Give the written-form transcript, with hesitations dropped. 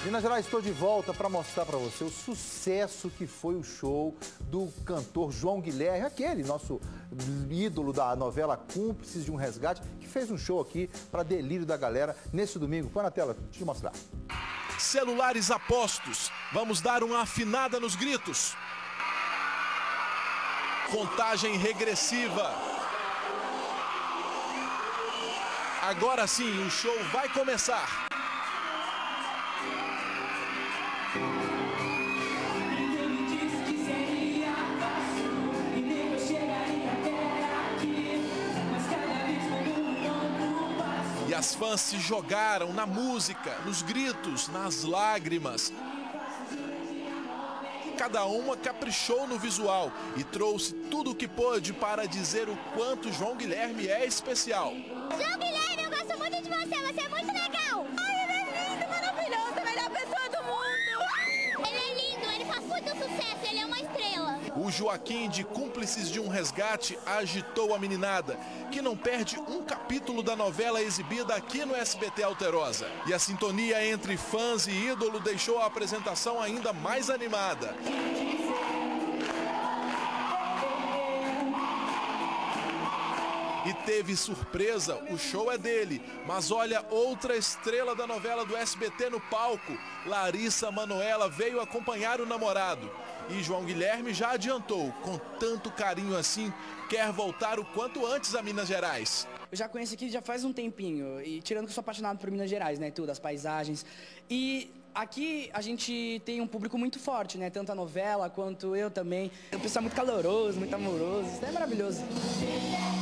Minas Gerais, estou de volta para mostrar para você o sucesso que foi o show do cantor João Guilherme, aquele nosso ídolo da novela Cúmplices de um Resgate, que fez um show aqui para delírio da galera nesse domingo. Põe na tela, deixa eu mostrar. Celulares a postos, vamos dar uma afinada nos gritos. Contagem regressiva. Agora sim, o show vai começar. E as fãs se jogaram na música, nos gritos, nas lágrimas. Cada uma caprichou no visual e trouxe tudo o que pôde para dizer o quanto João Guilherme é especial. João Guilherme, eu gosto muito de você é muito legal. Ai, ele é lindo, maravilhoso, a melhor pessoa do mundo. Ele é lindo, ele faz muito sucesso, ele é uma estrela. O Joaquim de Cúmplices de um Resgate agitou a meninada, que não perde um capítulo da novela exibida aqui no SBT Alterosa. E a sintonia entre fãs e ídolo deixou a apresentação ainda mais animada. E teve surpresa, o show é dele. Mas olha, outra estrela da novela do SBT no palco. Larissa Manoela veio acompanhar o namorado. E João Guilherme já adiantou, com tanto carinho assim, quer voltar o quanto antes a Minas Gerais. Eu já conheço aqui já faz um tempinho, e tirando que eu sou apaixonado por Minas Gerais, né, tudo, as paisagens. E aqui a gente tem um público muito forte, né, tanto a novela quanto eu também. O pessoal é muito caloroso, muito amoroso, isso é maravilhoso.